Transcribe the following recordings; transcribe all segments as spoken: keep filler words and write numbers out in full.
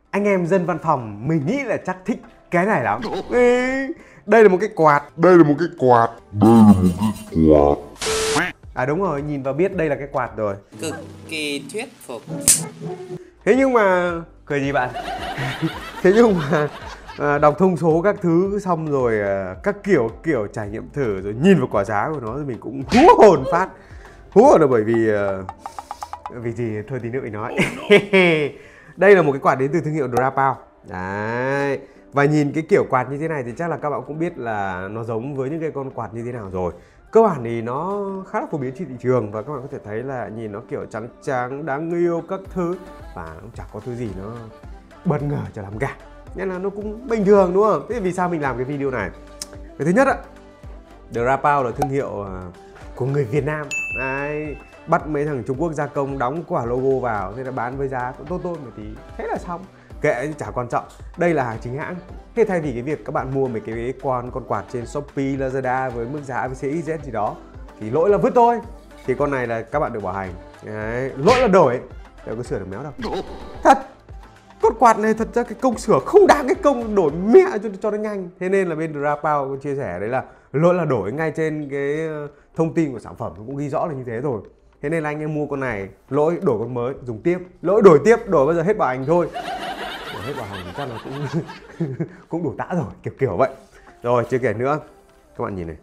Anh em dân văn phòng mình nghĩ là chắc thích cái này lắm. Ê, đây là một cái quạt. Đây là một cái quạt. Đây là một cái quạt. À đúng rồi, nhìn vào biết đây là cái quạt rồi. Cực kỳ thuyết phục. Thế nhưng mà cười gì bạn? Thế nhưng mà à, đọc thông số các thứ xong rồi à, các kiểu kiểu trải nghiệm thử rồi nhìn vào quả giá của nó thì mình cũng hú hồn phát. Hú hồn là bởi vì à, vì gì thôi tí nữa mình nói. Đây là một cái quạt đến từ thương hiệu Drapao. Đấy. Và nhìn cái kiểu quạt như thế này thì chắc là các bạn cũng biết là nó giống với những cái con quạt như thế nào rồi. Cơ bản thì nó khá là phổ biến trên thị trường và các bạn có thể thấy là nhìn nó kiểu trắng trắng, đáng yêu các thứ. Và nó chẳng có thứ gì nó bất ngờ cho lắm cả. Nên là nó cũng bình thường đúng không? Thế vì sao mình làm cái video này? Cái thứ nhất á, Drapao là thương hiệu của người Việt Nam. Đấy. Bắt mấy thằng Trung Quốc gia công đóng quả logo vào, thế là bán với giá cũng tốt tốt một tí, thế là xong, kệ chả quan trọng. Đây là hàng chính hãng. Thế thay vì cái việc các bạn mua mấy cái con con quạt trên Shopee, Lazada với mức giá a bê xê ích dét gì đó thì lỗi là vứt thôi, thì con này là các bạn được bảo hành. Đấy. Lỗi là đổi, đâu có sửa được méo đâu. Thật, con quạt này thật ra cái công sửa không đáng cái công đổi mẹ cho cho nó nhanh. Thế nên là bên Drapao chia sẻ đấy là lỗi là đổi, ngay trên cái thông tin của sản phẩm cũng ghi rõ là như thế rồi. Thế nên là anh em mua con này, lỗi đổi con mới dùng tiếp, lỗi đổi tiếp, đổi bao giờ hết bảo hành thôi. Đổi hết bảo hành thì chắc là cũng cũng đủ tã rồi, kiểu kiểu vậy. Rồi chưa kể nữa, các bạn nhìn này,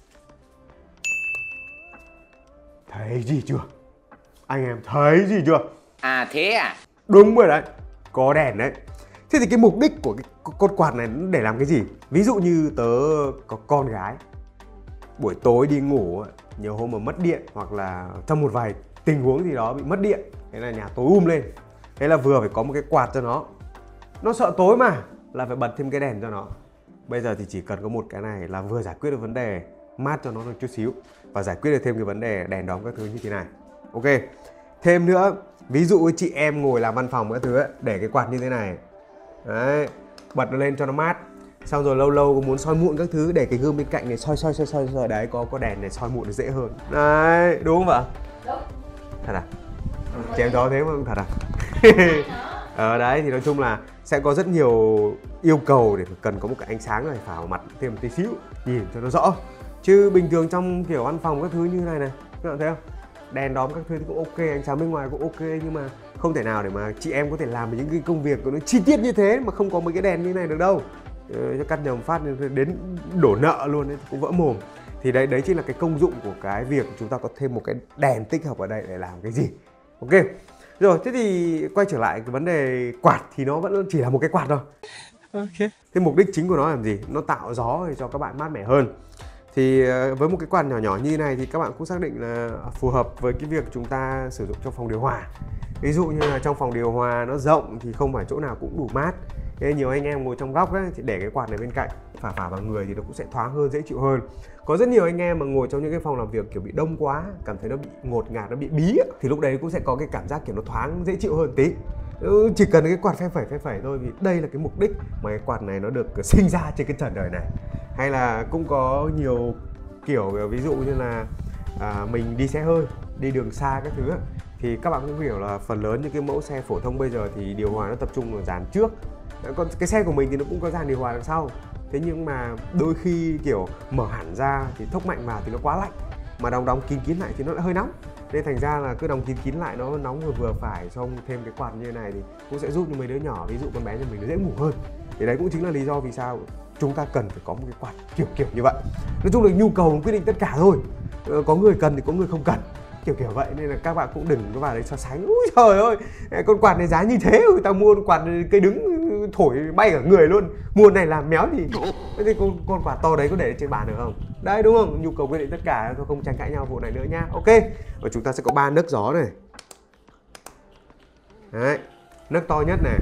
thấy gì chưa? Anh em thấy gì chưa? À thế à? Đúng rồi đấy, có đèn đấy. Thế thì cái mục đích của cái con quạt này để làm cái gì? Ví dụ như tớ có con gái, buổi tối đi ngủ nhiều hôm mà mất điện, hoặc là trong một vài tình huống gì đó bị mất điện, thế là nhà tối um lên, thế là vừa phải có một cái quạt cho nó. Nó sợ tối mà, là phải bật thêm cái đèn cho nó. Bây giờ thì chỉ cần có một cái này là vừa giải quyết được vấn đề mát cho nó một chút xíu, và giải quyết được thêm cái vấn đề đèn đóm các thứ như thế này. Ok. Thêm nữa, ví dụ chị em ngồi làm văn phòng các thứ ấy, để cái quạt như thế này. Đấy, bật nó lên cho nó mát. Xong rồi lâu lâu muốn soi mụn các thứ, để cái gương bên cạnh này soi soi soi soi soi đấy, có có đèn này soi mụn nó dễ hơn. Đấy, đúng không ạ? Đúng. Thật à? Chém gió thế mà không thật à? Ờ đấy, thì nói chung là sẽ có rất nhiều yêu cầu để cần có một cái ánh sáng này phả vào mặt thêm một tí xíu, nhìn cho nó rõ. Chứ bình thường trong kiểu văn phòng các thứ như này này, các bạn thấy không? Đèn đóm các thứ thì cũng ok, ánh sáng bên ngoài cũng ok, nhưng mà không thể nào để mà chị em có thể làm những cái công việc của nó chi tiết như thế mà không có mấy cái đèn như này được đâu. Ờ, cho cắt nhầm phát đến đổ nợ luôn ấy, cũng vỡ mồm. Thì đấy đấy chính là cái công dụng của cái việc chúng ta có thêm một cái đèn tích hợp ở đây để làm cái gì. Ok. Rồi, thế thì quay trở lại cái vấn đề quạt thì nó vẫn chỉ là một cái quạt thôi. Ok. Thế mục đích chính của nó là gì? Nó tạo gió để cho các bạn mát mẻ hơn. Thì với một cái quạt nhỏ nhỏ như thế này thì các bạn cũng xác định là phù hợp với cái việc chúng ta sử dụng trong phòng điều hòa. Ví dụ như là trong phòng điều hòa nó rộng thì không phải chỗ nào cũng đủ mát. Thế nhiều anh em ngồi trong góc ấy, thì để cái quạt này bên cạnh phả phả vào người thì nó cũng sẽ thoáng hơn, dễ chịu hơn. Có rất nhiều anh em mà ngồi trong những cái phòng làm việc kiểu bị đông quá, cảm thấy nó bị ngột ngạt, nó bị bí ấy, thì lúc đấy cũng sẽ có cái cảm giác kiểu nó thoáng, dễ chịu hơn tí. Chỉ cần cái quạt phe phẩy phe phẩy thôi, vì đây là cái mục đích mà cái quạt này nó được sinh ra trên cái trần đời này. Hay là cũng có nhiều kiểu, ví dụ như là à, mình đi xe hơi, đi đường xa các thứ ấy, thì các bạn cũng hiểu là phần lớn những cái mẫu xe phổ thông bây giờ thì điều hòa nó tập trung ở dàn trước. Còn cái xe của mình thì nó cũng có dàn điều hòa đằng sau. Thế nhưng mà đôi khi kiểu mở hẳn ra thì thốc mạnh vào thì nó quá lạnh, mà đóng đóng kín kín lại thì nó lại hơi nóng. Nên thành ra là cứ đóng kín kín lại nó nóng vừa vừa phải, xong thêm cái quạt như thế này thì cũng sẽ giúp cho mấy đứa nhỏ, ví dụ con bé nhà mình nó dễ ngủ hơn. Thì đấy cũng chính là lý do vì sao chúng ta cần phải có một cái quạt kiểu kiểu như vậy. Nói chung là nhu cầu quyết định tất cả thôi. Có người cần thì có người không cần, kiểu kiểu vậy. Nên là các bạn cũng đừng có vào đấy so sánh. Úi trời ơi, con quạt này giá như thế, người ta mua con quạt cây đứng thổi bay cả người luôn, mua này làm méo thì thì con, con quạt to đấy có để trên bàn được không? Đấy, đúng không? Nhu cầu quyết định tất cả, tôi không tranh cãi nhau vụ này nữa nha. Ok. Và chúng ta sẽ có ba nấc gió này. Đấy, nấc to nhất này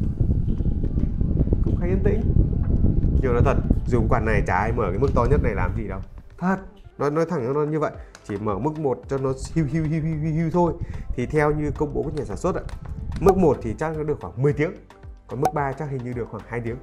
cũng khá yên tĩnh. Nhưng nói thật, dùng quạt này chả ai mở cái mức to nhất này làm gì đâu. Thật, nói nói thẳng cho nó như vậy. Chỉ mở mức một cho nó hiu hiu hiu hiu hiu thôi. Thì theo như công bố của nhà sản xuất ạ, mức một thì chắc nó được khoảng mười tiếng, còn mức ba chắc hình như được khoảng hai tiếng.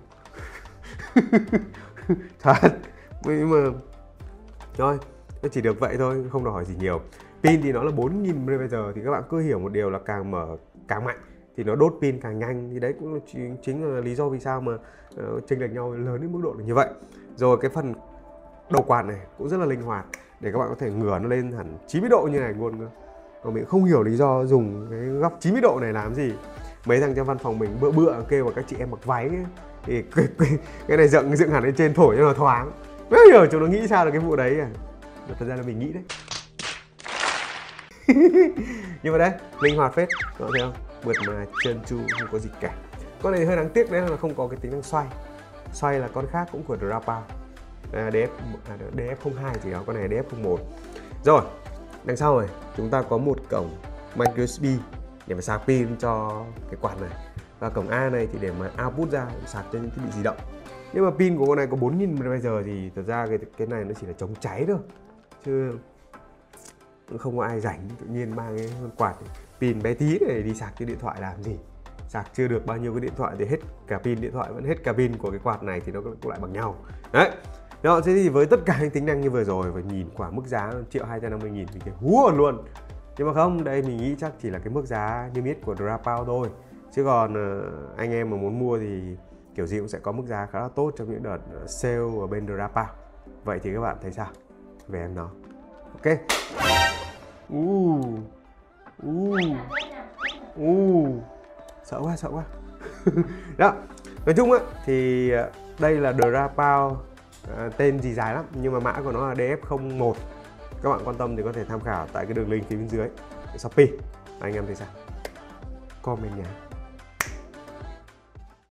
Thật. Nhưng mà thôi, nó chỉ được vậy thôi, không đòi hỏi gì nhiều. Pin thì nó là bốn nghìn mAh, thì các bạn cứ hiểu một điều là càng mở càng mạnh thì nó đốt pin càng nhanh, thì đấy cũng chính, chính là lý do vì sao mà uh, chênh lệch nhau lớn đến mức độ là như vậy. Rồi cái phần đầu quạt này cũng rất là linh hoạt để các bạn có thể ngửa nó lên hẳn chín mươi độ như này luôn cơ. Còn mình không hiểu lý do dùng cái góc chín mươi độ này làm gì. Mấy thằng trong văn phòng mình bữa bữa kêu vào các chị em mặc váy ấy, thì cái, cái, cái này dựng dựng hẳn lên trên thổi cho nó thoáng. Không hiểu chúng nó nghĩ sao được cái vụ đấy à. Thật ra là mình nghĩ đấy. Nhưng mà đấy, linh hoạt phết, các bạn thấy không? Mượt mà trơn tru, không có gì cả. Con này hơi đáng tiếc đấy là không có cái tính năng xoay. Xoay là con khác cũng của Dropouts, à, đê ép, à, đê ép không hai chỉ đó, con này đê ép không một. Rồi, đằng sau này chúng ta có một cổng micro u ét bê để mà sạc pin cho cái quạt này. Và cổng A này thì để mà output ra sạc cho những thiết bị di động. Nhưng mà pin của con này có bốn nghìn mAh thì thật ra cái, cái này nó chỉ là chống cháy thôi. Chứ không có ai rảnh tự nhiên mang cái con quạt pin bé tí để đi sạc cái điện thoại làm gì. Sạc chưa được bao nhiêu cái điện thoại thì hết cả pin điện thoại, vẫn hết cả pin của cái quạt này thì nó cũng lại bằng nhau. Đấy. Đó, thế thì với tất cả những tính năng như vừa rồi và nhìn quả mức giá một triệu hai trăm năm mươi nghìn thì cái hú hồn luôn. Nhưng mà không, đây mình nghĩ chắc chỉ là cái mức giá niêm yết của Dropouts thôi. Chứ còn anh em mà muốn mua thì kiểu gì cũng sẽ có mức giá khá là tốt trong những đợt sale ở bên Dropouts. Vậy thì các bạn thấy sao về em nó? Ok. Uh. Uh. Uh. Sợ quá, sợ quá. Đó, nói chung á thì đây là Dropouts, à, tên gì dài lắm nhưng mà mã của nó là đê ép không một. Các bạn quan tâm thì có thể tham khảo tại cái đường link phía bên dưới Shopee. Anh em thấy sao? Comment nhé.